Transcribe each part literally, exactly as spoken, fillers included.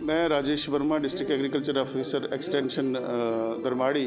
मैं Rajesh Verma, district agriculture officer extension Darmadi.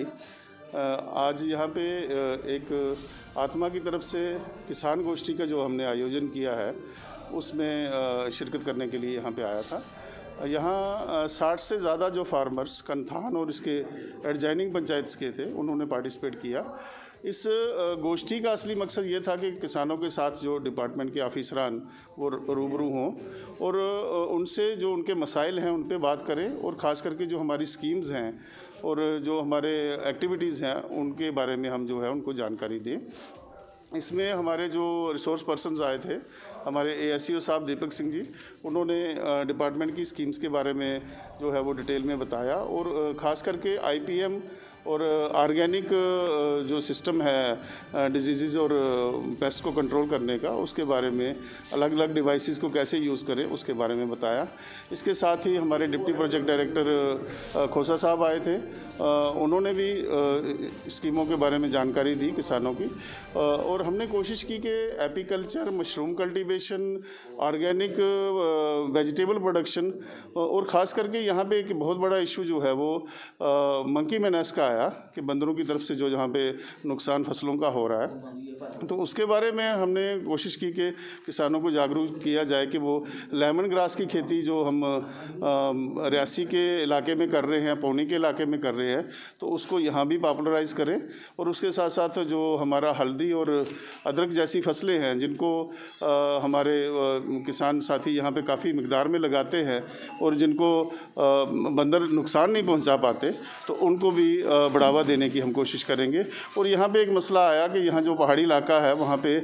आज यहाँ पे एक आत्मा की तरफ से किसान गोष्ठी का जो हमने आयोजन किया है उसमें शिरकत करने के लिए यहाँ पे आया था। यहाँ साठ से ज़्यादा जो फार्मर्स कनथान और इसके एडजॉइनिंग पंचायत के थे उन्होंने पार्टिसिपेट किया। इस गोष्ठी का असली मकसद ये था कि किसानों के साथ जो डिपार्टमेंट के ऑफिसरान वो रूबरू हों और उनसे जो उनके मसाइल हैं उन पे बात करें और ख़ास करके जो हमारी स्कीम्स हैं और जो हमारे एक्टिविटीज़ हैं उनके बारे में हम जो है उनको जानकारी दें। इसमें हमारे जो रिसोर्स पर्सन्स आए थे, हमारे एएसईओ साहब दीपक सिंह जी, उन्होंने डिपार्टमेंट की स्कीम्स के बारे में जो है वो डिटेल में बताया और ख़ास करके आईपीएम और ऑर्गेनिक जो सिस्टम है डिजीज़ और पेस्ट को कंट्रोल करने का, उसके बारे में अलग अलग डिवाइसेस को कैसे यूज़ करें उसके बारे में बताया। इसके साथ ही हमारे डिप्टी प्रोजेक्ट डायरेक्टर खोसा साहब आए थे, उन्होंने भी स्कीमों के बारे में जानकारी दी किसानों की। और हमने कोशिश की कि apiculture, mushroom cultivation, organic vegetable production और ख़ास करके यहाँ पे एक बहुत बड़ा इशू जो है वो मंकी मैनेस का आया कि बंदरों की तरफ से जो जहाँ पे नुकसान फसलों का हो रहा है, तो उसके बारे में हमने कोशिश की कि किसानों को जागरूक किया जाए कि वो लेमन ग्रास की खेती जो हम रियासी के इलाके में कर रहे हैं, पौनी के इलाके में कर रहे हैं, तो उसको यहाँ भी पॉपुलराइज़ करें। और उसके साथ साथ जो हमारा हल्दी और अदरक जैसी फसलें हैं जिनको आ, हमारे आ, किसान साथी यहाँ पे काफ़ी मिकदार में लगाते हैं और जिनको आ, बंदर नुकसान नहीं पहुँचा पाते, तो उनको भी बढ़ावा देने की हम कोशिश करेंगे। और यहाँ पे एक मसला आया कि यहाँ जो पहाड़ी इलाका है वहाँ पे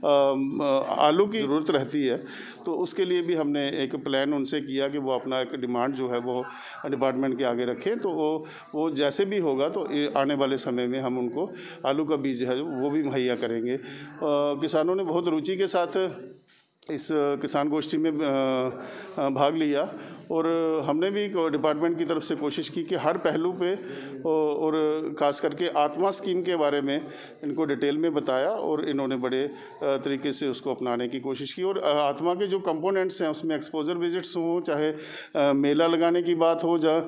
आलू की ज़रूरत रहती है, तो उसके लिए भी हमने एक प्लान उनसे किया कि वो अपना एक डिमांड जो है वो डिपार्टमेंट के आगे रखें। तो वो वो जैसे भी होगा तो आने वाले समय में हम उनको आलू का बीज है वो भी मुहैया करेंगे। किसानों ने बहुत रुचि के साथ इस किसान गोष्ठी में भाग लिया और हमने भी डिपार्टमेंट की तरफ से कोशिश की कि हर पहलू पे और ख़ास करके आत्मा स्कीम के बारे में इनको डिटेल में बताया और इन्होंने बड़े तरीके से उसको अपनाने की कोशिश की। और आत्मा के जो कंपोनेंट्स हैं उसमें एक्सपोजर विजिट्स हों, चाहे मेला लगाने की बात हो, जा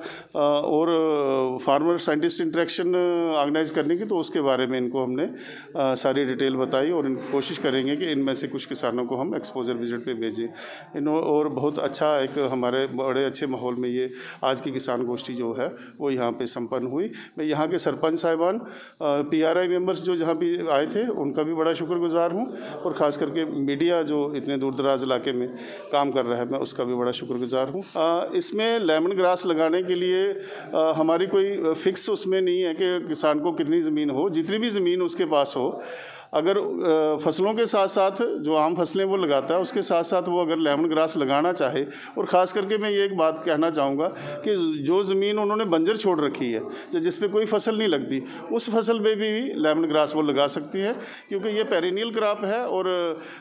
और फार्मर साइंटिस्ट इंटरेक्शन ऑर्गेनाइज करने की, तो उसके बारे में इनको हमने सारी डिटेल बताई और इनको कोशिश करेंगे कि इनमें से कुछ किसानों को हम एक्सपोजर विजिट पे भेजें। इन और बहुत अच्छा एक हमारे बड़े अच्छे माहौल में ये आज की किसान गोष्ठी जो है वो यहाँ पे संपन्न हुई। मैं यहाँ के सरपंच साहिबान, पीआरआई मेंबर्स जो जहाँ भी आए थे उनका भी बड़ा शुक्रगुजार हूँ और ख़ास करके मीडिया जो इतने दूर दराज इलाके में काम कर रहा है मैं उसका भी बड़ा शुक्रगुजार हूँ। इसमें लेमन ग्रास लगाने के लिए आ, हमारी कोई फिक्स उसमें नहीं है कि किसान को कितनी ज़मीन हो, जितनी भी ज़मीन उसके पास हो, अगर फसलों के साथ साथ जो आम फसलें वो लगाता है उसके साथ साथ वो अगर लेमन ग्रास लगाना चाहे, और ख़ास करके मैं ये एक बात कहना चाहूँगा कि जो ज़मीन उन्होंने बंजर छोड़ रखी है जिस पे कोई फसल नहीं लगती, उस फसल पे भी लेमन ग्रास वो लगा सकती हैं, क्योंकि ये पेरिनियल क्रॉप है और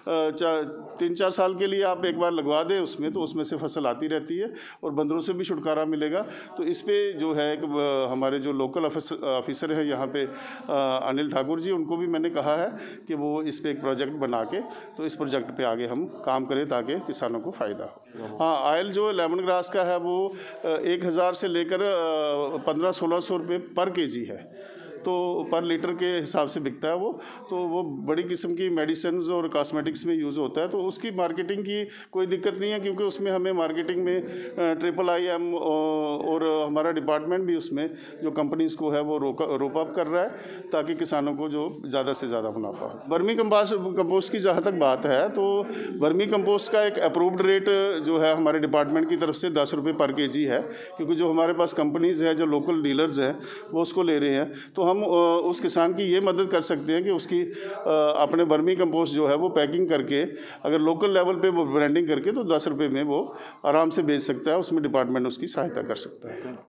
तीन चार साल के लिए आप एक बार लगवा दें उसमें तो उसमें से फसल आती रहती है और बंदरों से भी छुटकारा मिलेगा। तो इस पर जो है एक हमारे जो लोकल ऑफिसर हैं यहाँ पे अनिल ठाकुर जी, उनको भी मैंने कहा है कि वो इस पे एक प्रोजेक्ट बना के तो इस प्रोजेक्ट पे आगे हम काम करें ताकि किसानों को फ़ायदा हो। हाँ, ऑयल जो लेमन ग्रास का है वो एक हज़ार से लेकर पंद्रह सोलह सौ रुपये पर केजी है, तो पर लीटर के हिसाब से बिकता है वो। तो वो बड़ी किस्म की मेडिसिन्स और कॉस्मेटिक्स में यूज़ होता है, तो उसकी मार्केटिंग की कोई दिक्कत नहीं है, क्योंकि उसमें हमें मार्केटिंग में ट्रिपल आई एम और हमारा डिपार्टमेंट भी उसमें जो कंपनीज़ को है वो रोक रोप अप कर रहा है ताकि किसानों को जो ज़्यादा से ज़्यादा मुनाफा हो। वर्मी कंपोस्ट कंपोस्ट की जहाँ तक बात है तो वर्मी कंपोस्ट का एक अप्रूव्ड रेट जो है हमारे डिपार्टमेंट की तरफ से दस रुपये पर के जी है, क्योंकि जो हमारे पास कंपनीज़ हैं, जो लोकल डीलर्स हैं वो उसको ले रहे हैं। तो हम उस किसान की ये मदद कर सकते हैं कि उसकी अपने वर्मी कंपोस्ट जो है वो पैकिंग करके अगर लोकल लेवल पे वो ब्रांडिंग करके तो दस रुपये में वो आराम से बेच सकता है, उसमें डिपार्टमेंट उसकी सहायता कर सकता है।